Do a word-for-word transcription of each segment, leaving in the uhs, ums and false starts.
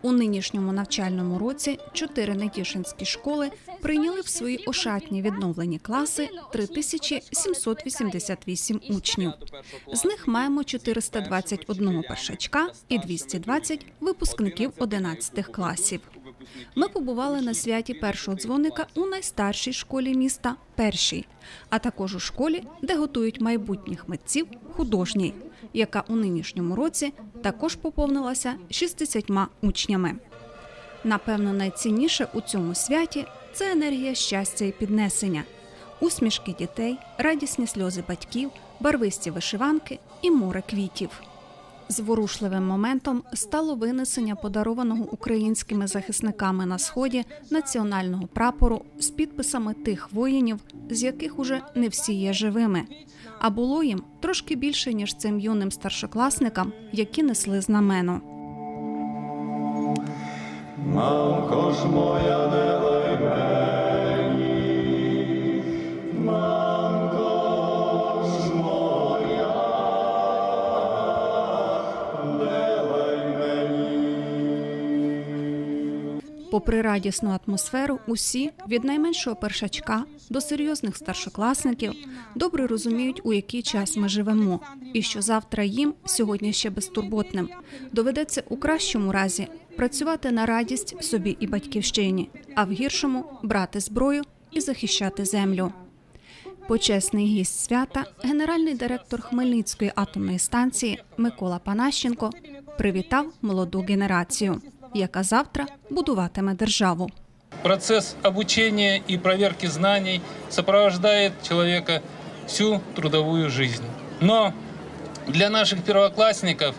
У нинішньому навчальному році чотири нетішинські школи прийняли в свої ошатні відновлені класи три тисячі сімсот вісімдесят вісім учнів. З них маємо чотириста двадцять один першачка і двісті двадцять випускників одинадцятих класів. Ми побували на святі першого дзвоника у найстаршій школі міста – Першій, а також у школі, де готують майбутніх митців – Художній, яка у нинішньому році також поповнилася шістдесятьма учнями. Напевно, найцінніше у цьому святі – це енергія щастя і піднесення, усмішки дітей, радісні сльози батьків, барвисті вишиванки і море квітів. Зворушливим моментом стало винесення подарованого українськими захисниками на Сході національного прапору з підписами тих воїнів, з яких уже не всі є живими. А було їм трошки більше, ніж цим юним старшокласникам, які несли знамено. Мамко ж моя, не лай мені, мамко ж моя, не лай мені. Попри радісну атмосферу, усі, від найменшого першачка до серйозних старшокласників, добре розуміють, у який час ми живемо, і що завтра їм, сьогодні ще безтурботним, доведеться у кращому разі працювати на радість собі і батьківщині, а в гіршому – брати зброю і захищати землю. Почесний гість свята, генеральний директор Хмельницької атомної станції Микола Панащенко привітав молоду генерацію, яка завтра будуватиме державу. Процесс обучения и проверки знаний сопровождает человека всю трудовую жизнь. Но для наших первоклассников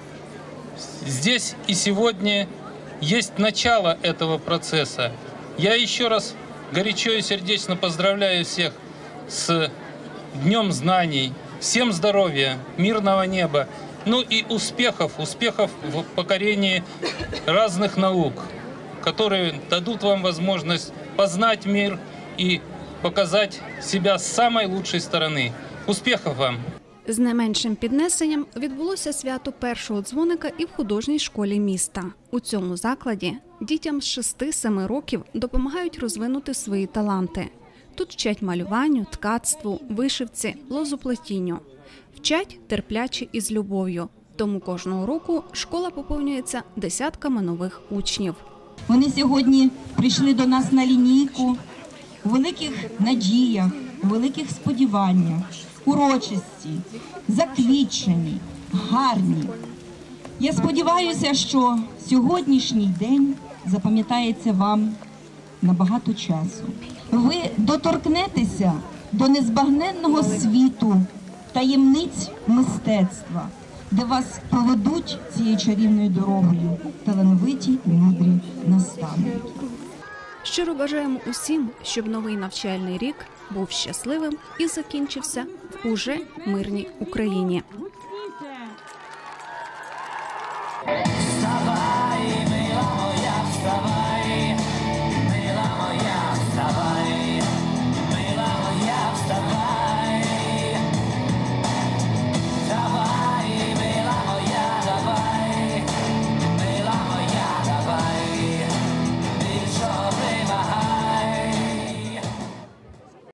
здесь и сегодня есть начало этого процесса. Я еще раз горячо и сердечно поздравляю всех с Днем знаний. Всем здоровья, мирного неба, ну и успехов, успехов в покорении разных наук, которые дадут вам возможность познать мир и показать себя с самой лучшей стороны. Успехов вам! З не меншим піднесенням відбулося свято першого дзвоника і в художній школі міста. У цьому закладі дітям з шести-семи років допомагають розвинути свої таланти. Тут вчать малюванню, ткацтву, вишивці, лозоплетінню. Вчать терпляче і з любов'ю. Тому кожного року школа поповнюється десятками нових учнів. Вони сьогодні прийшли до нас на лінійку у великих надіях, у великих сподіваннях, урочисті, заквітчені, гарні. Я сподіваюся, що сьогоднішній день запам'ятається вам на багато часу. Ви доторкнетеся до незбагненного світу таємниць мистецтва, де вас поведуть цією чарівною дорогою талановиті і мудрі наставники. Щиро бажаємо усім, щоб новий навчальний рік був щасливим і закінчився в уже мирній Україні.